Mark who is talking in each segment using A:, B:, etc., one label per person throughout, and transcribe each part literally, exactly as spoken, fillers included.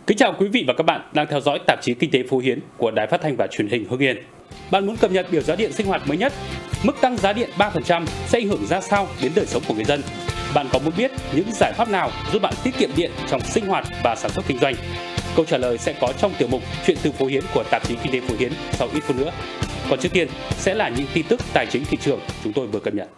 A: Kính chào quý vị và các bạn đang theo dõi tạp chí Kinh tế Phú Hiến của Đài Phát thanh và Truyền hình Hưng Yên. Bạn muốn cập nhật biểu giá điện sinh hoạt mới nhất? Mức tăng giá điện ba phần trăm sẽ ảnh hưởng ra sao đến đời sống của người dân? Bạn có muốn biết những giải pháp nào giúp bạn tiết kiệm điện trong sinh hoạt và sản xuất kinh doanh? Câu trả lời sẽ có trong tiểu mục Chuyện từ Phú Hiến của tạp chí Kinh tế Phú Hiến sau ít phút nữa. Còn trước tiên sẽ là những tin tức tài chính thị trường chúng tôi vừa cập nhật.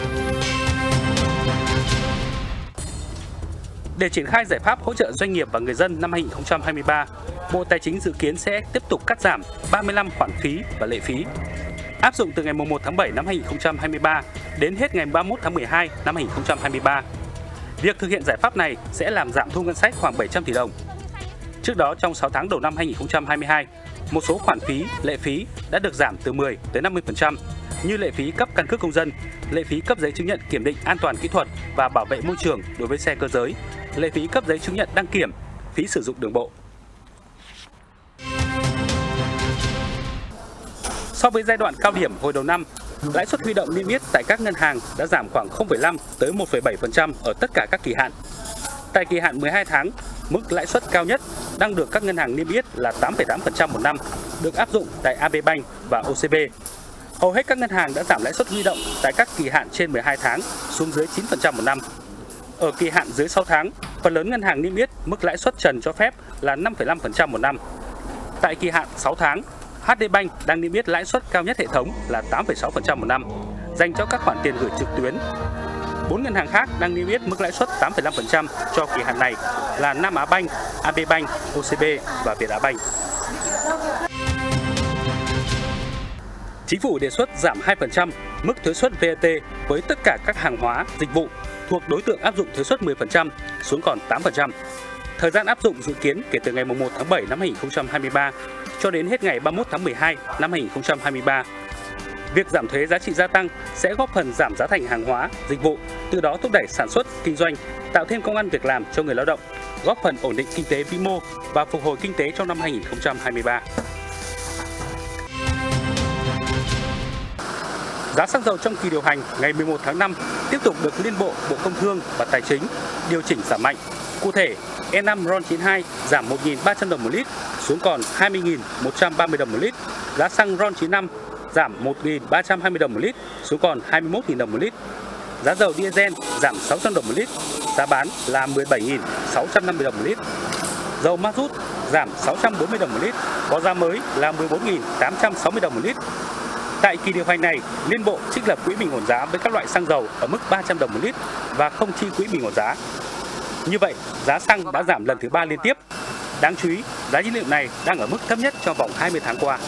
A: Để triển khai giải pháp hỗ trợ doanh nghiệp và người dân năm hai nghìn không trăm hai mươi ba, Bộ Tài chính dự kiến sẽ tiếp tục cắt giảm ba mươi lăm khoản phí và lệ phí. Áp dụng từ ngày mùng một tháng bảy năm hai nghìn không trăm hai mươi ba đến hết ngày ba mươi mốt tháng mười hai năm hai nghìn không trăm hai mươi ba. Việc thực hiện giải pháp này sẽ làm giảm thu ngân sách khoảng bảy trăm tỷ đồng. Trước đó, trong sáu tháng đầu năm hai nghìn không trăm hai mươi hai, một số khoản phí, lệ phí đã được giảm từ mười tới năm mươi phần trăm, như lệ phí cấp căn cước công dân, lệ phí cấp giấy chứng nhận kiểm định an toàn kỹ thuật và bảo vệ môi trường đối với xe cơ giới, lệ phí cấp giấy chứng nhận đăng kiểm, phí sử dụng đường bộ. So với giai đoạn cao điểm hồi đầu năm, lãi suất huy động niêm yết tại các ngân hàng đã giảm khoảng không phẩy năm tới một phẩy bảy phần trăm ở tất cả các kỳ hạn. Tại kỳ hạn mười hai tháng, mức lãi suất cao nhất đang được các ngân hàng niêm yết là tám phẩy tám phần trăm một năm, được áp dụng tại a bê Bank và ô xê bê. Hầu hết các ngân hàng đã giảm lãi suất huy động tại các kỳ hạn trên mười hai tháng xuống dưới chín phần trăm một năm. Ở kỳ hạn dưới sáu tháng, phần lớn ngân hàng niêm yết mức lãi suất trần cho phép là năm phẩy năm phần trăm một năm. Tại kỳ hạn sáu tháng, hát đê Bank đang niêm yết lãi suất cao nhất hệ thống là tám phẩy sáu phần trăm một năm, dành cho các khoản tiền gửi trực tuyến. Bốn ngân hàng khác đang niêm yết mức lãi suất tám phẩy năm phần trăm cho kỳ hạn này là Nam Á Bank, a bê Bank, ô xê bê và Việt Á Bank. Chính phủ đề xuất giảm hai phần trăm mức thuế suất vê a tê với tất cả các hàng hóa, dịch vụ thuộc đối tượng áp dụng thuế suất mười phần trăm xuống còn tám phần trăm. Thời gian áp dụng dự kiến kể từ ngày mùng một tháng bảy năm hai nghìn không trăm hai mươi ba cho đến hết ngày ba mươi mốt tháng mười hai năm hai nghìn không trăm hai mươi ba. Việc giảm thuế giá trị gia tăng sẽ góp phần giảm giá thành hàng hóa, dịch vụ, từ đó thúc đẩy sản xuất, kinh doanh, tạo thêm công ăn việc làm cho người lao động, góp phần ổn định kinh tế vĩ mô và phục hồi kinh tế trong năm hai nghìn không trăm hai mươi ba. Giá xăng dầu trong kỳ điều hành ngày mười một tháng năm tiếp tục được Liên Bộ, Bộ Công Thương và Tài chính điều chỉnh giảm mạnh. Cụ thể, E năm RON chín mươi hai giảm một nghìn ba trăm đồng một lít xuống còn hai mươi nghìn một trăm ba mươi đồng một lít. Giá xăng RON chín mươi lăm giảm một nghìn ba trăm hai mươi đồng một lít xuống còn hai mươi mốt nghìn đồng một lít. Giá dầu diesel giảm sáu trăm đồng một lít, giá bán là mười bảy nghìn sáu trăm năm mươi đồng một lít. Dầu ma rút giảm sáu trăm bốn mươi đồng một lít, có giá mới là mười bốn nghìn tám trăm sáu mươi đồng một lít. Tại kỳ điều hành này, Liên Bộ trích lập quỹ bình ổn giá với các loại xăng dầu ở mức ba trăm đồng một lít và không chi quỹ bình ổn giá. Như vậy, giá xăng đã giảm lần thứ ba liên tiếp. Đáng chú ý, giá nhiên liệu này đang ở mức thấp nhất trong vòng hai mươi tháng qua.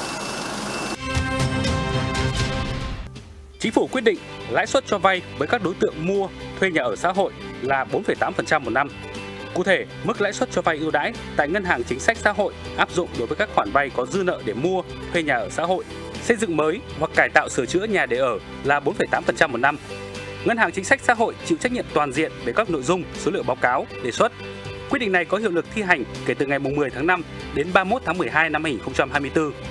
A: Chính phủ quyết định lãi suất cho vay với các đối tượng mua, thuê nhà ở xã hội là bốn phẩy tám phần trăm một năm. Cụ thể, mức lãi suất cho vay ưu đãi tại Ngân hàng Chính sách Xã hội áp dụng đối với các khoản vay có dư nợ để mua, thuê nhà ở xã hội, xây dựng mới hoặc cải tạo sửa chữa nhà để ở là bốn phẩy tám phần trăm một năm. Ngân hàng Chính sách Xã hội chịu trách nhiệm toàn diện về các nội dung, số liệu báo cáo, đề xuất. Quyết định này có hiệu lực thi hành kể từ ngày mười tháng năm đến ba mươi mốt tháng mười hai năm hai nghìn không trăm hai mươi tư.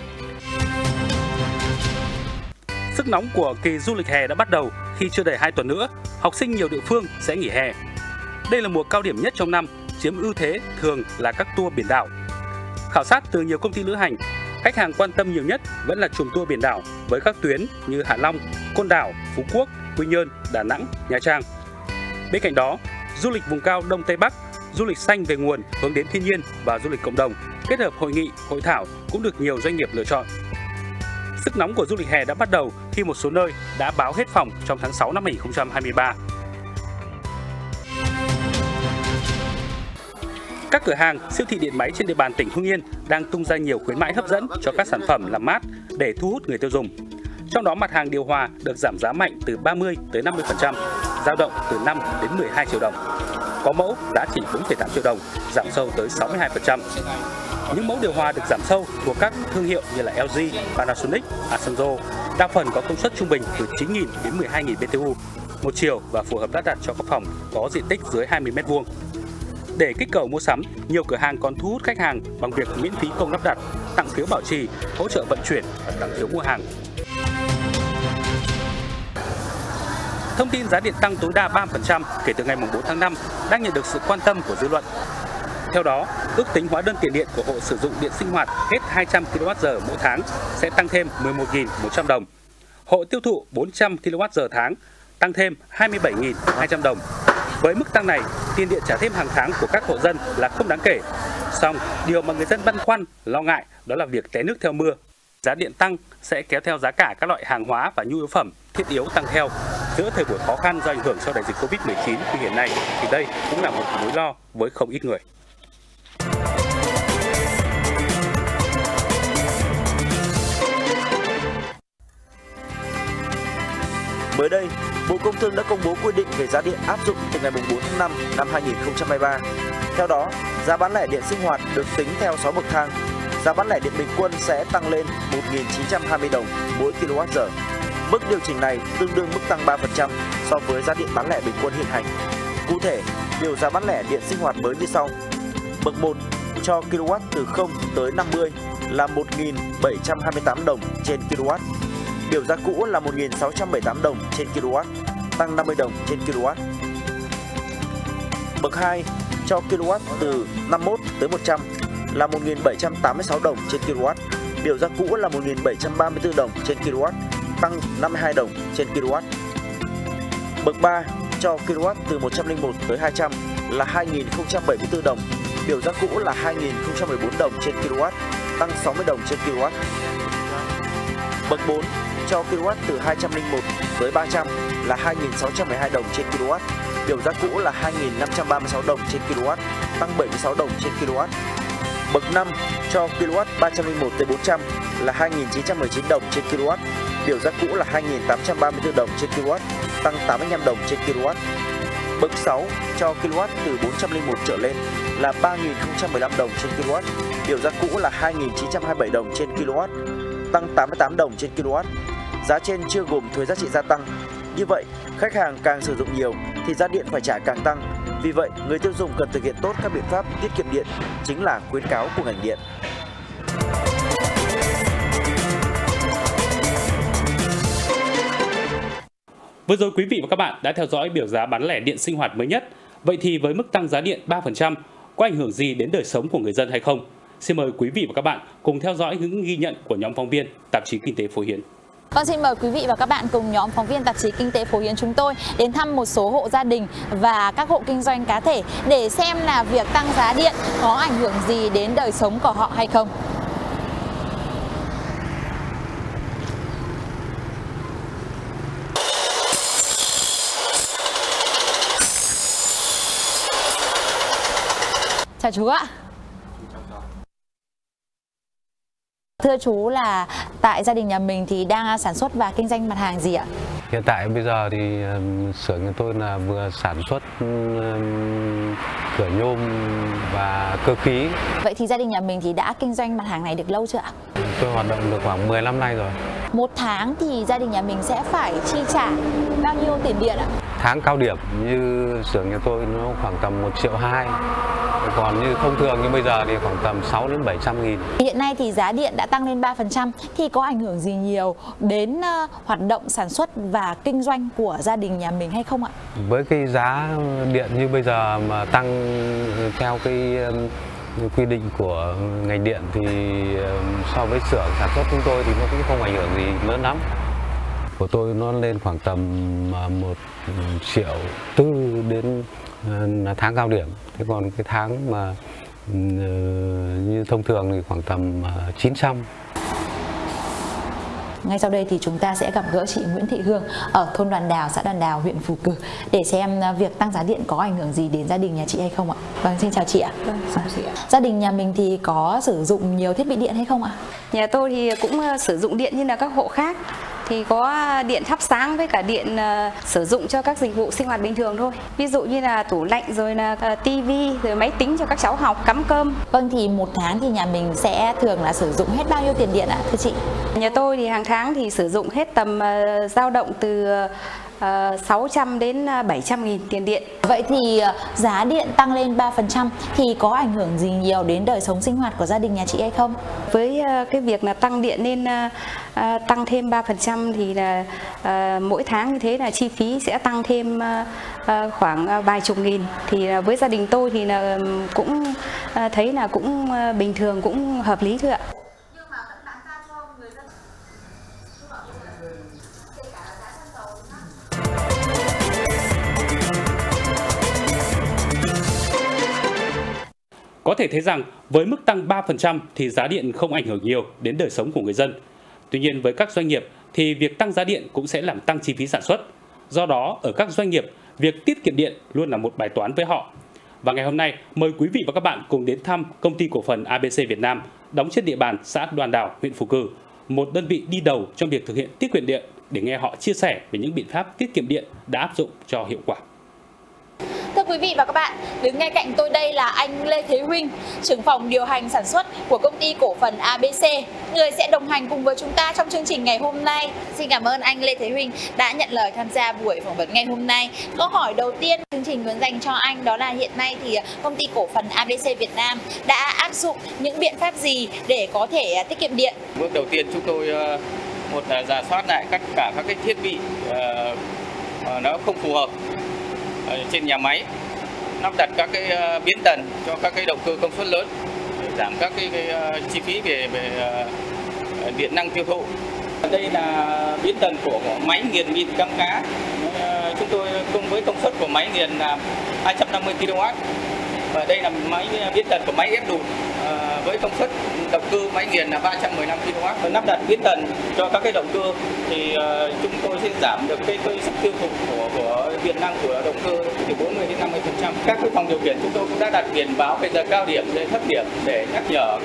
A: Sức nóng của kỳ du lịch hè đã bắt đầu khi chưa đầy hai tuần nữa, học sinh nhiều địa phương sẽ nghỉ hè. Đây là mùa cao điểm nhất trong năm, chiếm ưu thế thường là các tour biển đảo. Khảo sát từ nhiều công ty lữ hành, khách hàng quan tâm nhiều nhất vẫn là chùm tour biển đảo với các tuyến như Hạ Long, Côn Đảo, Phú Quốc, Quy Nhơn, Đà Nẵng, Nha Trang. Bên cạnh đó, du lịch vùng cao Đông Tây Bắc, du lịch xanh về nguồn hướng đến thiên nhiên và du lịch cộng đồng kết hợp hội nghị, hội thảo cũng được nhiều doanh nghiệp lựa chọn. Sức nóng của du lịch hè đã bắt đầu khi một số nơi đã báo hết phòng trong tháng sáu năm hai nghìn không trăm hai mươi ba. Các cửa hàng, siêu thị điện máy trên địa bàn tỉnh Hưng Yên đang tung ra nhiều khuyến mãi hấp dẫn cho các sản phẩm làm mát để thu hút người tiêu dùng. Trong đó, mặt hàng điều hòa được giảm giá mạnh từ ba mươi tới năm mươi phần trăm, dao động từ năm đến mười hai triệu đồng. Có mẫu giá chỉ bốn phẩy tám triệu đồng, giảm sâu tới sáu mươi hai phần trăm. Những mẫu điều hòa được giảm sâu thuộc các thương hiệu như là lờ giê, Panasonic, Asanjo, đa phần có công suất trung bình từ chín nghìn đến mười hai nghìn bê tê u, một chiều và phù hợp lắp đặt cho các phòng có diện tích dưới hai mươi mét vuông. Để kích cầu mua sắm, nhiều cửa hàng còn thu hút khách hàng bằng việc miễn phí công lắp đặt, tặng phiếu bảo trì, hỗ trợ vận chuyển và tặng phiếu mua hàng. Thông tin giá điện tăng tối đa ba phần trăm kể từ ngày bốn tháng năm đang nhận được sự quan tâm của dư luận. Theo đó, ước tính hóa đơn tiền điện của hộ sử dụng điện sinh hoạt hết hai trăm ki lô oát giờ mỗi tháng sẽ tăng thêm mười một nghìn một trăm đồng. Hộ tiêu thụ bốn trăm ki lô oát giờ tháng tăng thêm hai mươi bảy nghìn hai trăm đồng. Với mức tăng này, tiền điện trả thêm hàng tháng của các hộ dân là không đáng kể. Song, điều mà người dân băn khoăn, lo ngại đó là việc té nước theo mưa. Giá điện tăng sẽ kéo theo giá cả các loại hàng hóa và nhu yếu phẩm thiết yếu tăng theo. Giữa thời buổi khó khăn do ảnh hưởng sau đại dịch Covid mười chín như hiện nay thì đây cũng là một mối lo với không ít người.
B: Mới đây, Bộ Công Thương đã công bố quy định về giá điện áp dụng từ ngày bốn tháng năm năm hai nghìn không trăm hai mươi ba. Theo đó, giá bán lẻ điện sinh hoạt được tính theo sáu bậc thang. Giá bán lẻ điện bình quân sẽ tăng lên một nghìn chín trăm hai mươi đồng mỗi ki lô oát giờ. Mức điều chỉnh này tương đương mức tăng ba phần trăm so với giá điện bán lẻ bình quân hiện hành. Cụ thể, biểu giá bán lẻ điện sinh hoạt mới như sau. Bậc một cho kW từ không tới năm mươi là một nghìn bảy trăm hai mươi tám đồng trên kW. Biểu giá cũ là một nghìn sáu trăm bảy mươi tám đồng trên kW, tăng năm mươi đồng trên kW. Bậc hai cho kW từ năm mươi mốt tới một trăm là một nghìn bảy trăm tám mươi sáu đồng trên kW. Biểu giá cũ là một nghìn bảy trăm ba mươi tư đồng trên kW, tăng năm mươi hai đồng trên kW. Bậc ba cho kW từ một trăm lẻ một tới hai trăm là hai nghìn không trăm bảy mươi tư đồng. Biểu giá cũ là hai nghìn không trăm mười bốn đồng trên kW, tăng sáu mươi đồng trên kW. Bậc bốn cho kW từ hai trăm lẻ một tới ba trăm là hai nghìn sáu trăm mười hai đồng trên kW. Biểu giá cũ là hai nghìn năm trăm ba mươi sáu đồng trên kW, tăng bảy mươi sáu đồng trên kW. Bậc năm cho kW ba trăm lẻ một tới bốn trăm là hai nghìn chín trăm mười chín đồng trên kW. Biểu giá cũ là hai nghìn tám trăm ba mươi tư đồng trên kW, tăng tám mươi lăm đồng trên kW. Bậc sáu cho kW từ bốn trăm lẻ một trở lên là ba nghìn không trăm mười lăm đồng trên kW. Biểu giá cũ là hai nghìn chín trăm hai mươi bảy đồng trên kW, tăng tám mươi tám đồng trên kW. Giá trên chưa gồm thuế giá trị gia tăng. Như vậy, khách hàng càng sử dụng nhiều thì giá điện phải trả càng tăng. Vì vậy, người tiêu dùng cần thực hiện tốt các biện pháp tiết kiệm điện, chính là khuyến cáo của ngành điện.
A: Vừa rồi quý vị và các bạn đã theo dõi biểu giá bán lẻ điện sinh hoạt mới nhất. Vậy thì với mức tăng giá điện ba phần trăm, có ảnh hưởng gì đến đời sống của người dân hay không? Xin mời quý vị và các bạn cùng theo dõi những ghi nhận của nhóm phóng viên tạp chí Kinh tế Phổ Hiến.
C: Vâng, xin mời quý vị và các bạn cùng nhóm phóng viên tạp chí Kinh tế Phổ Hiến chúng tôi đến thăm một số hộ gia đình và các hộ kinh doanh cá thể để xem là việc tăng giá điện có ảnh hưởng gì đến đời sống của họ hay không. Chào chú ạ. Thưa chú, là tại gia đình nhà mình thì đang sản xuất và kinh doanh mặt hàng gì ạ?
D: Hiện tại bây giờ thì um, xưởng của tôi là vừa sản xuất um, cửa nhôm và cơ khí.
C: Vậy thì gia đình nhà mình thì đã kinh doanh mặt hàng này được lâu chưa ạ?
D: Tôi hoạt động được khoảng mười năm nay rồi.
C: Một tháng thì gia đình nhà mình sẽ phải chi trả bao nhiêu tiền điện ạ?
D: Tháng cao điểm như xưởng nhà tôi nó khoảng tầm một triệu hai. Còn như thông thường như bây giờ thì khoảng tầm sáu đến bảy trăm nghìn.
C: Hiện nay thì giá điện đã tăng lên ba phần trăm thì có ảnh hưởng gì nhiều đến uh, hoạt động sản xuất và kinh doanh của gia đình nhà mình hay không ạ?
D: Với cái giá điện như bây giờ mà tăng theo cái um, quy định của ngành điện thì um, so với xưởng sản xuất chúng tôi thì nó cũng không ảnh hưởng gì lớn lắm. Của tôi nó lên khoảng tầm một triệu tư đến uh, tháng cao điểm. Thế còn cái tháng mà uh, như thông thường thì khoảng tầm uh, chín trăm.
C: Ngay sau đây thì chúng ta sẽ gặp gỡ chị Nguyễn Thị Hương ở thôn Đoàn Đào, xã Đoàn Đào, huyện Phù Cử để xem việc tăng giá điện có ảnh hưởng gì đến gia đình nhà chị hay không ạ. Vâng, xin chào chị ạ.
E: Vâng, chào chị ạ.
C: Gia đình nhà mình thì có sử dụng nhiều thiết bị điện hay không ạ?
E: Nhà tôi thì cũng sử dụng điện như là các hộ khác. Thì có điện thắp sáng với cả điện uh, sử dụng cho các dịch vụ sinh hoạt bình thường thôi. Ví dụ như là tủ lạnh, rồi là uh, tivi, rồi máy tính cho các cháu học, cắm cơm.
C: Vâng, thì một tháng thì nhà mình sẽ thường là sử dụng hết bao nhiêu tiền điện ạ thưa chị?
E: Nhà tôi thì hàng tháng thì sử dụng hết tầm uh, dao động từ sáu trăm đến bảy trăm nghìn tiền điện.
C: Vậy thì giá điện tăng lên ba phần trăm thì có ảnh hưởng gì nhiều đến đời sống sinh hoạt của gia đình nhà chị hay không?
E: Với cái việc là tăng điện nên tăng thêm ba phần trăm thì là mỗi tháng như thế là chi phí sẽ tăng thêm khoảng vài chục nghìn. Thì với gia đình tôi thì là cũng thấy là cũng bình thường, cũng hợp lý thôi ạ.
A: Có thể thấy rằng với mức tăng ba phần trăm thì giá điện không ảnh hưởng nhiều đến đời sống của người dân. Tuy nhiên với các doanh nghiệp thì việc tăng giá điện cũng sẽ làm tăng chi phí sản xuất. Do đó ở các doanh nghiệp, việc tiết kiệm điện luôn là một bài toán với họ. Và ngày hôm nay mời quý vị và các bạn cùng đến thăm công ty cổ phần a bê xê Việt Nam đóng trên địa bàn xã Đoàn Đào, huyện Phú Cử, một đơn vị đi đầu trong việc thực hiện tiết kiệm điện, để nghe họ chia sẻ về những biện pháp tiết kiệm điện đã áp dụng cho hiệu quả.
C: Thưa quý vị và các bạn, đứng ngay cạnh tôi đây là anh Lê Thế Huynh, trưởng phòng điều hành sản xuất của công ty cổ phần a bê xê, người sẽ đồng hành cùng với chúng ta trong chương trình ngày hôm nay. Xin cảm ơn anh Lê Thế Huynh đã nhận lời tham gia buổi phỏng vấn ngày hôm nay. Câu hỏi đầu tiên chương trình muốn dành cho anh đó là hiện nay thì công ty cổ phần a bê xê Việt Nam đã áp dụng những biện pháp gì để có thể tiết kiệm điện?
F: Bước đầu tiên chúng tôi một là rà soát lại tất cả các cái thiết bị uh, nó không phù hợp trên nhà máy, lắp đặt các cái biến tần cho các cái động cơ công suất lớn để giảm các cái, cái chi phí về về điện năng tiêu thụ. Đây là biến tần của máy nghiền vịt cám cá. Chúng tôi cùng với công suất của máy nghiền là hai trăm năm mươi ki lô oát. Và đây là máy biến tần của máy ép đùn với công suất động cơ máy nghiền là ba trăm mười lăm ki lô oát. Và lắp đặt biến tần cho các cái động cơ thì chúng tôi sẽ giảm được cái, cái sức tiêu thụ của, của điện năng của động cơ từ bốn mươi đến năm mươi phần trăm. Các cái phòng điều khiển chúng tôi cũng đã đặt biển báo về giờ cao điểm, giờ thấp điểm để nhắc nhở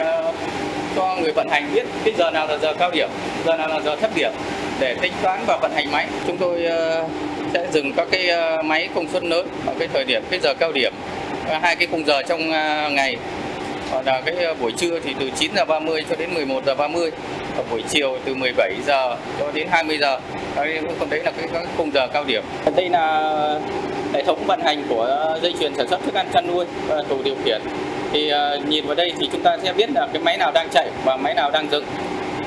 F: cho người vận hành biết cái giờ nào là giờ cao điểm, giờ nào là giờ thấp điểm để tính toán và vận hành máy. Chúng tôi sẽ dừng các cái máy công suất lớn ở cái thời điểm cái giờ cao điểm, hai cái khung giờ trong ngày. Hoặc là cái buổi trưa thì từ chín giờ ba mươi cho đến mười một giờ ba mươi, và buổi chiều từ mười bảy giờ cho đến hai mươi giờ. Đấy, còn đấy là cái, cái khung giờ cao điểm. Đây là hệ thống vận hành của dây chuyền sản xuất thức ăn chăn nuôi và tủ điều khiển. Thì uh, nhìn vào đây thì chúng ta sẽ biết là cái máy nào đang chạy và máy nào đang dừng.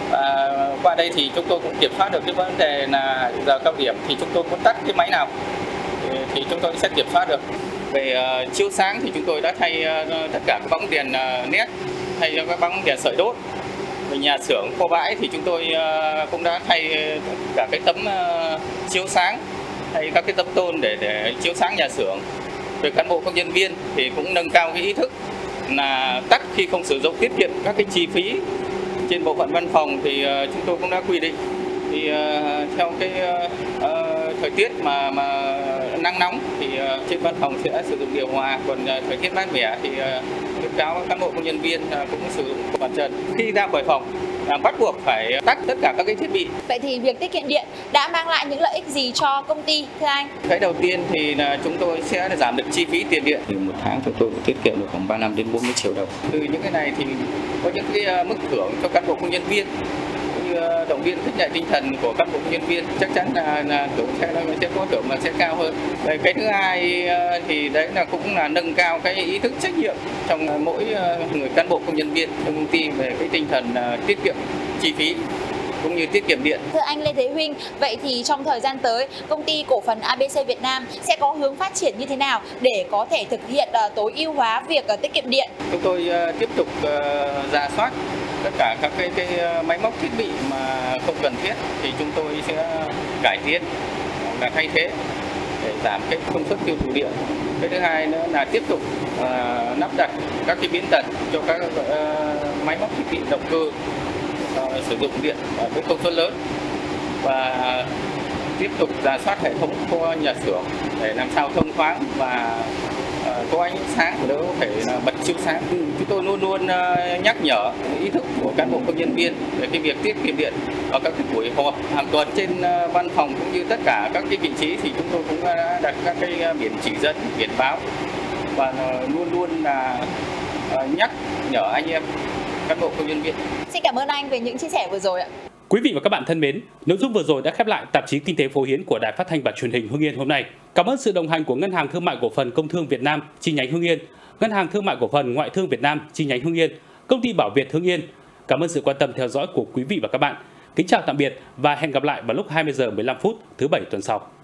F: Và qua đây thì chúng tôi cũng kiểm soát được cái vấn đề là giờ cao điểm thì chúng tôi muốn tắt cái máy nào thì, thì chúng tôi sẽ kiểm soát được. Về uh, chiếu sáng thì chúng tôi đã thay uh, tất cả các bóng đèn uh, led, thay cho các bóng đèn sợi đốt. Về nhà xưởng kho bãi thì chúng tôi uh, cũng đã thay tất cả cái tấm uh, chiếu sáng, thay các cái tấm tôn để để chiếu sáng nhà xưởng. Về cán bộ công nhân viên thì cũng nâng cao cái ý thức là tắt khi không sử dụng, tiết kiệm các cái chi phí. Trên bộ phận văn phòng thì uh, chúng tôi cũng đã quy định thì uh, theo cái uh, uh, thời tiết mà mà nắng nóng thì uh, trên văn phòng sẽ sử dụng điều hòa, còn uh, thời tiết mát mẻ thì khuyến uh, cáo cán bộ công nhân viên uh, cũng sử dụng mặt trần. Khi ra khỏi phòng uh, bắt buộc phải tắt tất cả các cái thiết bị.
C: Vậy thì việc tiết kiệm điện đã mang lại những lợi ích gì cho công ty thưa anh?
F: Cái đầu tiên thì là chúng tôi sẽ giảm được chi phí tiền điện. Thì một tháng chúng tôi tiết kiệm được khoảng ba mươi lăm đến bốn mươi triệu đồng. Từ những cái này thì có những cái mức thưởng cho cán bộ công nhân viên, động viên khích lệ tinh thần của cán bộ công nhân viên, chắc chắn là, là thưởng sẽ sẽ có thưởng mà sẽ cao hơn. Đấy, cái thứ hai thì đấy là cũng là nâng cao cái ý thức trách nhiệm trong mỗi người cán bộ công nhân viên trong công ty về cái tinh thần tiết kiệm chi phí cũng như tiết kiệm điện.
C: Thưa anh Lê Thế Huynh, vậy thì trong thời gian tới, công ty cổ phần a bê xê Việt Nam sẽ có hướng phát triển như thế nào để có thể thực hiện uh, tối ưu hóa việc uh, tiết kiệm điện?
F: Chúng tôi uh, tiếp tục uh, rà soát tất cả các cái, cái máy móc thiết bị mà không cần thiết thì chúng tôi sẽ cải tiến và thay thế để giảm cái công suất tiêu thụ điện. Cái thứ hai nữa là tiếp tục uh, lắp đặt các cái biến tần cho các uh, máy móc thiết bị động cơ uh, sử dụng điện uh, với công suất lớn, và tiếp tục rà soát hệ thống kho nhà xưởng để làm sao thông thoáng và uh, có ánh sáng đỡ phải uh, bật chiếu sáng. Chúng tôi luôn luôn uh, nhắc nhở ý thức của cán bộ công nhân viên về cái việc tiết kiệm điện ở các cái buổi họp hàng tuần. Trên uh, văn phòng cũng như tất cả các cái vị trí thì chúng tôi cũng đã đặt các cái uh, biển chỉ dẫn, biển báo và uh, luôn luôn là uh, nhắc nhở anh em cán bộ công nhân viên.
C: Xin cảm ơn anh về những chia sẻ vừa rồi ạ.
A: Quý vị và các bạn thân mến, nội dung vừa rồi đã khép lại tạp chí Kinh tế Phố Hiến của Đài Phát thanh và Truyền hình Hưng Yên hôm nay. Cảm ơn sự đồng hành của Ngân hàng Thương mại Cổ phần Công thương Việt Nam chi nhánh Hưng Yên, Ngân hàng Thương mại Cổ phần Ngoại thương Việt Nam chi nhánh Hưng Yên, Công ty Bảo Việt Hưng Yên. Cảm ơn sự quan tâm theo dõi của quý vị và các bạn. Kính chào tạm biệt và hẹn gặp lại vào lúc hai mươi giờ mười lăm phút thứ bảy tuần sau.